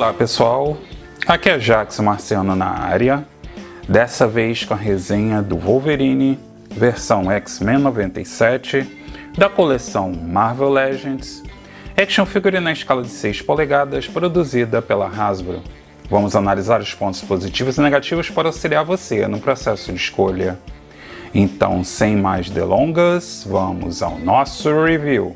Olá pessoal, aqui é Jackson Marciano na área, dessa vez com a resenha do Wolverine versão X-Men 97 da coleção Marvel Legends, action figure na escala de 6 polegadas produzida pela Hasbro. Vamos analisar os pontos positivos e negativos para auxiliar você no processo de escolha. Então, sem mais delongas, vamos ao nosso review.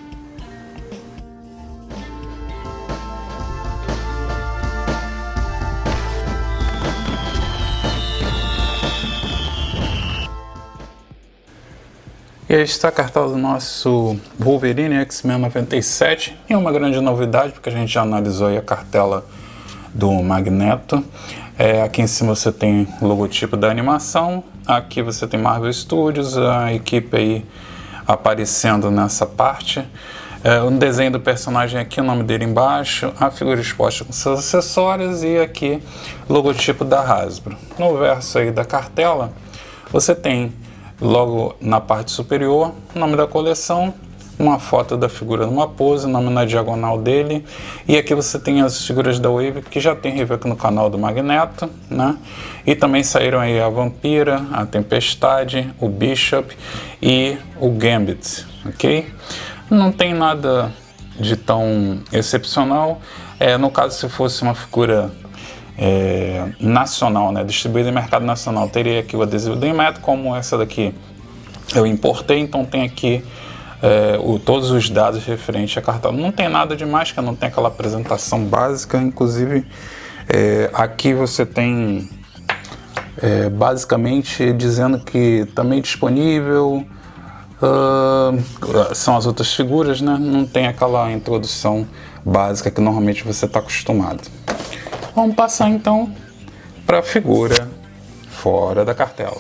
E aí está a cartela do nosso Wolverine X-Men 97 e uma grande novidade, porque a gente já analisou aí a cartela do Magneto. Aqui em cima você tem o logotipo da animação, aqui você tem Marvel Studios, a equipe aí aparecendo nessa parte. Um desenho do personagem aqui, o nome dele embaixo, a figura exposta com seus acessórios e aqui o logotipo da Hasbro. No verso aí da cartela você tem logo na parte superior o nome da coleção, uma foto da figura numa pose, o nome na diagonal dele, e aqui você tem as figuras da Wave que já tem review aqui no canal do Magneto, né? E também saíram aí a Vampira, a Tempestade, o Bishop e o Gambit, ok? Não tem nada de tão excepcional. No caso, se fosse uma figura nacional, né, distribuída em mercado nacional, teria aqui o adesivo da Inmet, como essa daqui eu importei, então tem aqui todos os dados referentes à cartela. Não tem nada demais, que não tem aquela apresentação básica, inclusive aqui você tem basicamente dizendo que também disponível, são as outras figuras, né? Não tem aquela introdução básica que normalmente você está acostumado. Vamos passar então para a figura fora da cartela.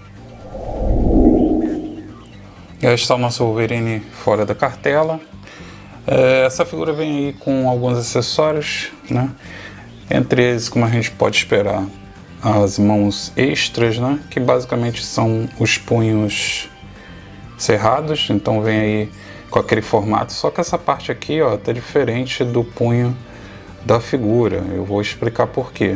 Já está o nosso Wolverine fora da cartela. Essa figura vem aí com alguns acessórios, né? Entre eles, como a gente pode esperar, as mãos extras, né? Que basicamente são os punhos cerrados. Então vem aí com aquele formato, só que essa parte aqui, ó, tá diferente do punho da figura. Eu vou explicar por quê.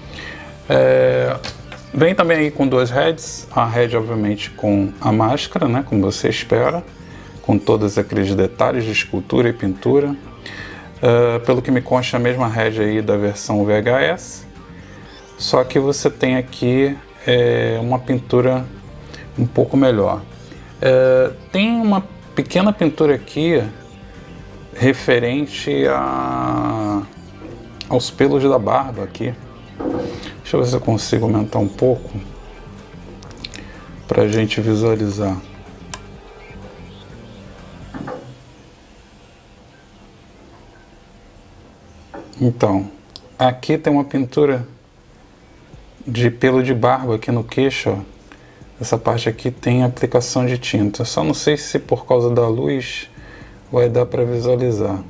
Vem também aí com duas heads, a head obviamente com a máscara, né, como você espera, com todos aqueles detalhes de escultura e pintura. Pelo que me consta, a mesma head aí da versão VHS, só que você tem aqui uma pintura um pouco melhor. Tem uma pequena pintura aqui referente aos pelos da barba aqui. Deixa eu ver se eu consigo aumentar um pouco para a gente visualizar. Então, aqui tem uma pintura de pelo de barba aqui no queixo, ó. Essa parte aqui tem aplicação de tinta. Só não sei se por causa da luz vai dar para visualizar.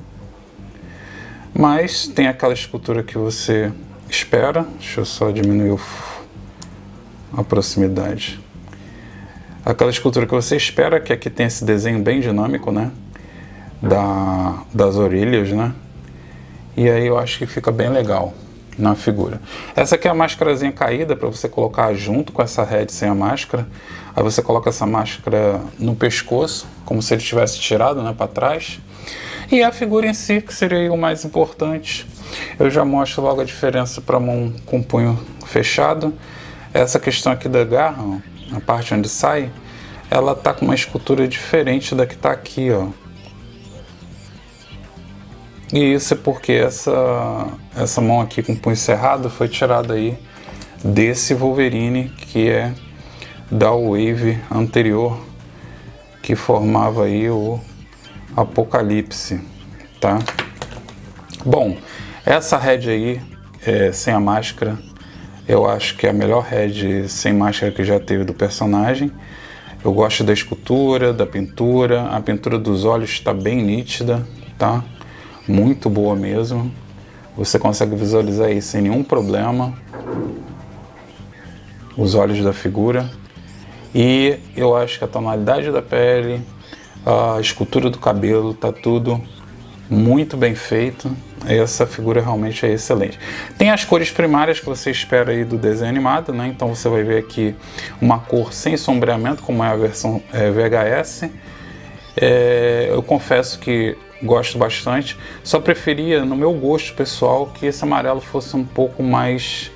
Mas tem aquela escultura que você espera. Deixa eu só diminuir a proximidade. Aquela escultura que você espera, que aqui tem esse desenho bem dinâmico, né? Das orelhas, né? E aí eu acho que fica bem legal na figura. Essa aqui é a máscarazinha caída para você colocar junto com essa head sem a máscara. Aí você coloca essa máscara no pescoço, como se ele tivesse tirado, né, para trás. E a figura em si, que seria o mais importante. Eu já mostro logo a diferença para mão com punho fechado. Essa questão aqui da garra, ó, a parte onde sai, ela tá com uma escultura diferente da que tá aqui, ó. E isso é porque essa mão aqui com punho cerrado foi tirada aí desse Wolverine, que é da Wave anterior, que formava aí o Apocalipse, tá? Bom, essa head aí sem a máscara, eu acho que é a melhor head sem máscara que já teve do personagem. Eu gosto da escultura, da pintura, a pintura dos olhos está bem nítida, tá? Muito boa mesmo. Você consegue visualizar aí sem nenhum problema os olhos da figura. E eu acho que a tonalidade da pele, a escultura do cabelo, tá tudo muito bem feito. Essa figura realmente é excelente. Tem as cores primárias que você espera aí do desenho animado, né? Então você vai ver aqui uma cor sem sombreamento, como é a versão VHS. Eu confesso que gosto bastante. Só preferia, no meu gosto pessoal, que esse amarelo fosse um pouco mais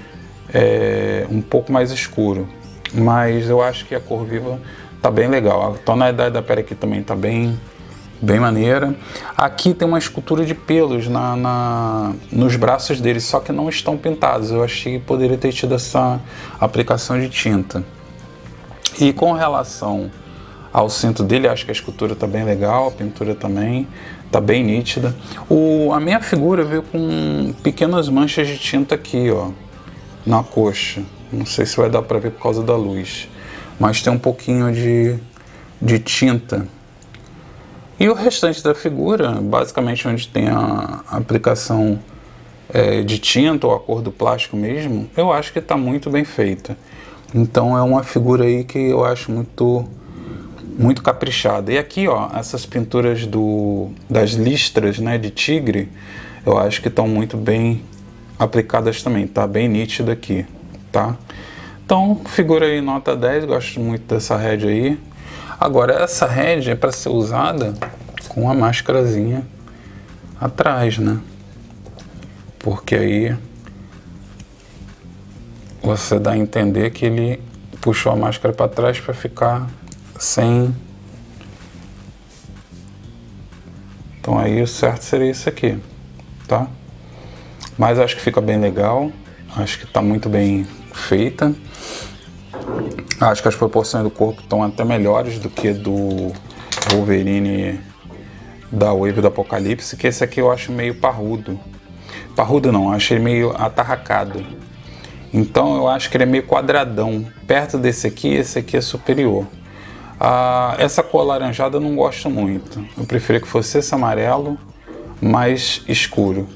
escuro. Mas eu acho que a cor viva tá bem legal. A tonalidade da pele aqui também tá bem maneira. Aqui tem uma escultura de pelos nos braços dele, só que não estão pintados. Eu achei que poderia ter tido essa aplicação de tinta. E com relação ao cinto dele, acho que a escultura está bem legal, a pintura também está bem nítida. A minha figura veio com pequenas manchas de tinta aqui, ó, na coxa. Não sei se vai dar para ver por causa da luz, mas tem um pouquinho de tinta. E o restante da figura, basicamente onde tem a aplicação de tinta ou a cor do plástico mesmo, eu acho que está muito bem feita. Então é uma figura aí que eu acho muito caprichada. E aqui, ó, essas pinturas das listras, né, de tigre, eu acho que estão muito bem aplicadas também. Tá bem nítido aqui, tá? Então, figura aí nota 10, gosto muito dessa head aí. Agora, essa head é para ser usada com a máscarazinha atrás, né? Porque aí você dá a entender que ele puxou a máscara para trás para ficar sem. Então aí o certo seria isso aqui, tá? Mas acho que fica bem legal, acho que está muito bem feita. Acho que as proporções do corpo estão até melhores do que do Wolverine da Wave do Apocalipse, que esse aqui eu acho meio parrudo. Parrudo não, acho ele meio atarracado. Então eu acho que ele é meio quadradão. Perto desse aqui, esse aqui é superior. Essa cor alaranjada eu não gosto muito. Eu preferia que fosse esse amarelo mais escuro.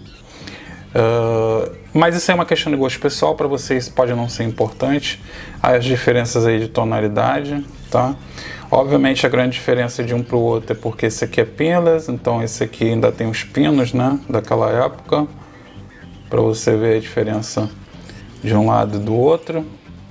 Mas isso é uma questão de gosto pessoal, para vocês pode não ser importante as diferenças aí de tonalidade, tá? Obviamente a grande diferença de um para o outro é porque esse aqui é pinless, então esse aqui ainda tem os pinos, né, daquela época, para você ver a diferença de um lado e do outro,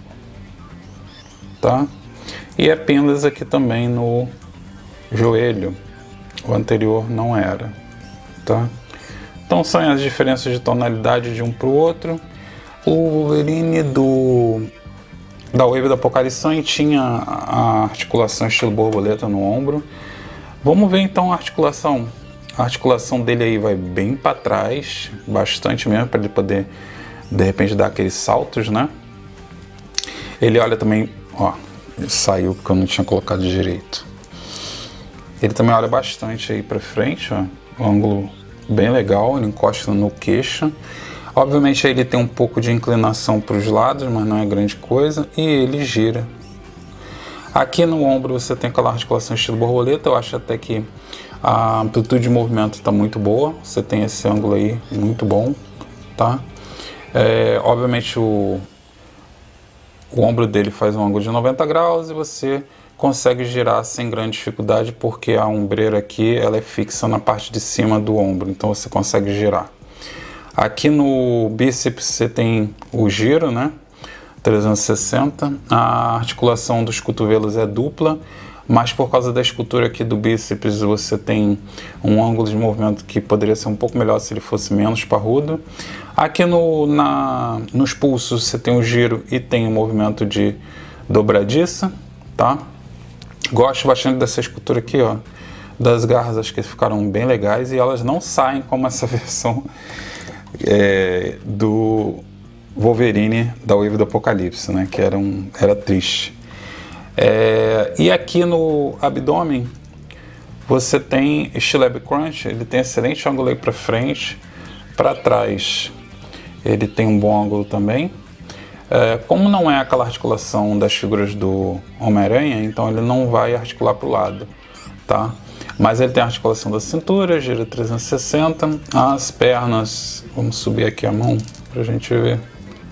tá? E é pinless aqui também no joelho, o anterior não era, tá? Então são as diferenças de tonalidade de um para o outro. O Wolverine da Wave do Apocalipse tinha a articulação estilo borboleta no ombro. Vamos ver então a articulação. A articulação dele aí vai bem para trás, bastante mesmo, para ele poder de repente dar aqueles saltos, né? Ele olha também, ó, saiu porque eu não tinha colocado direito. Ele também olha bastante aí para frente, ó, o ângulo bem legal, ele encosta no queixo. Obviamente ele tem um pouco de inclinação para os lados, mas não é grande coisa, e ele gira. Aqui no ombro você tem aquela articulação estilo borboleta, eu acho até que a amplitude de movimento está muito boa, você tem esse ângulo aí muito bom, tá? Obviamente o ombro dele faz um ângulo de 90 graus e você consegue girar sem grande dificuldade, porque a ombreira aqui ela é fixa na parte de cima do ombro, então você consegue girar. Aqui no bíceps você tem o giro, né, 360, a articulação dos cotovelos é dupla, mas por causa da escultura aqui do bíceps você tem um ângulo de movimento que poderia ser um pouco melhor se ele fosse menos parrudo. Aqui nos pulsos você tem o giro e tem o movimento de dobradiça, tá? Gosto bastante dessa escultura aqui, ó, das garras, acho que ficaram bem legais e elas não saem como essa versão do Wolverine da Wave do Apocalipse, né, que era triste. E aqui no abdômen você tem estilo ab crunch, ele tem excelente ângulo aí para frente, para trás ele tem um bom ângulo também. Como não é aquela articulação das figuras do Homem-Aranha, então ele não vai articular para o lado, tá? Mas ele tem a articulação da cintura, gira 360, as pernas, vamos subir aqui a mão para a gente ver.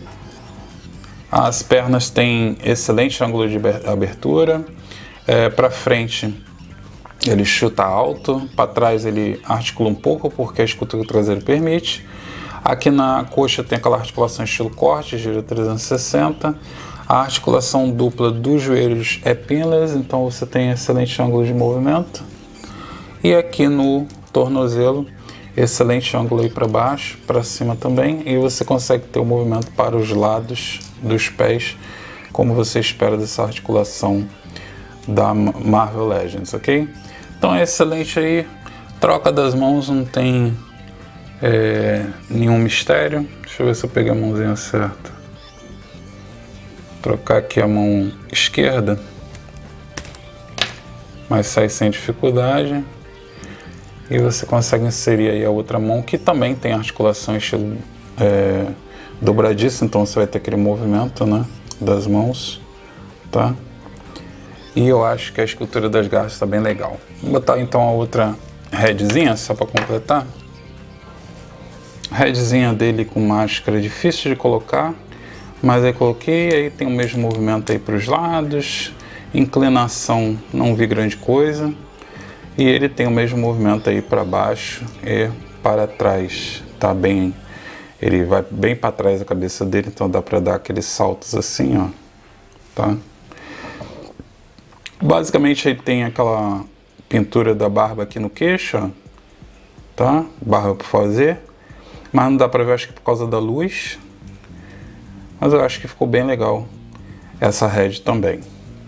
As pernas têm excelente ângulo de abertura, para frente ele chuta alto, para trás ele articula um pouco porque a escultura traseira permite. Aqui na coxa tem aquela articulação estilo corte, gira 360. A articulação dupla dos joelhos é pinless, então você tem excelente ângulo de movimento. E aqui no tornozelo, excelente ângulo aí para baixo, para cima também. E você consegue ter o movimento para os lados dos pés, como você espera dessa articulação da Marvel Legends, ok? Então é excelente aí. Troca das mãos não tem nenhum mistério. Deixa eu ver se eu peguei a mãozinha certa. Trocar aqui a mão esquerda, mas sai sem dificuldade. E você consegue inserir aí a outra mão, que também tem articulação estilo dobradiça, então você vai ter aquele movimento, né, das mãos, tá? E eu acho que a escultura das garras está bem legal. Vou botar então a outra headzinha, só para completar. A headzinha dele com máscara, difícil de colocar, mas aí coloquei, aí tem o mesmo movimento aí para os lados, inclinação não vi grande coisa, e ele tem o mesmo movimento aí para baixo e para trás, tá bem, ele vai bem para trás da cabeça dele, então dá para dar aqueles saltos assim, ó, tá? Basicamente ele tem aquela pintura da barba aqui no queixo, ó, tá? Barba por fazer, mas não dá para ver, acho que por causa da luz. Mas eu acho que ficou bem legal essa head também.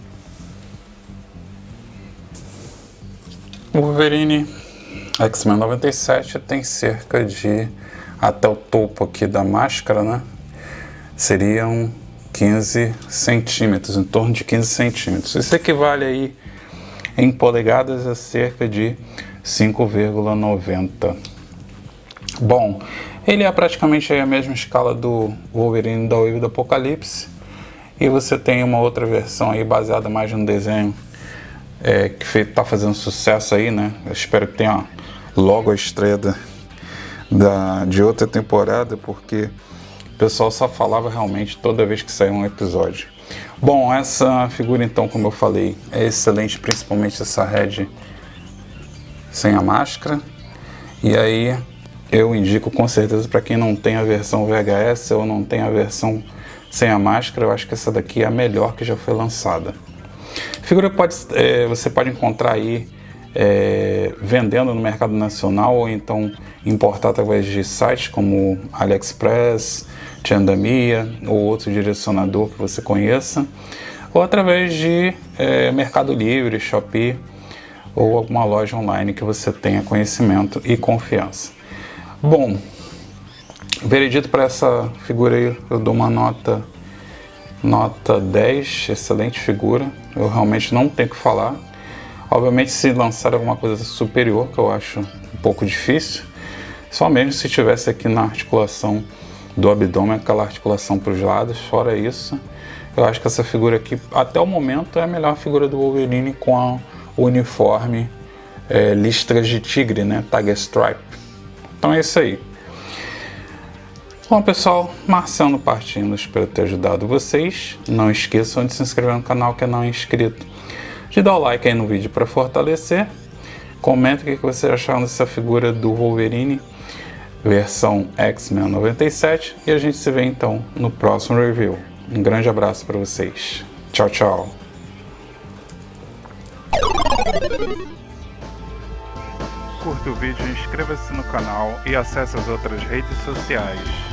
O Wolverine X-Men 97 tem cerca de, até o topo aqui da máscara, né? Seriam 15 centímetros, em torno de 15 centímetros. Isso equivale aí em polegadas a cerca de 5,90. Bom, ele é praticamente a mesma escala do Wolverine da Wave do Apocalipse. E você tem uma outra versão aí baseada mais no desenho que tá fazendo sucesso aí, né? Eu espero que tenha logo a estreia de outra temporada, porque o pessoal só falava realmente toda vez que saía um episódio. Bom, essa figura então, como eu falei, é excelente, principalmente essa head sem a máscara. E aí eu indico com certeza para quem não tem a versão VHS ou não tem a versão sem a máscara, eu acho que essa daqui é a melhor que já foi lançada. A figura você pode encontrar aí vendendo no mercado nacional ou então importar através de sites como AliExpress, Tiandamia ou outro direcionador que você conheça, ou através de Mercado Livre, Shopee ou alguma loja online que você tenha conhecimento e confiança. Bom, veredito para essa figura aí, eu dou uma nota 10, excelente figura, eu realmente não tenho o que falar. Obviamente se lançar alguma coisa superior, que eu acho um pouco difícil, só mesmo se tivesse aqui na articulação do abdômen, aquela articulação para os lados. Fora isso, eu acho que essa figura aqui, até o momento, é a melhor figura do Wolverine com o uniforme listras de tigre, né, Tiger Stripe. Então é isso aí. Bom pessoal, Marciano partindo, espero ter ajudado vocês. Não esqueçam de se inscrever no canal que não é inscrito, de dar o like aí no vídeo para fortalecer. Comenta o que vocês acharam dessa figura do Wolverine versão X-Men 97 e a gente se vê então no próximo review. Um grande abraço para vocês. Tchau, tchau. Curta o vídeo, inscreva-se no canal e acesse as outras redes sociais.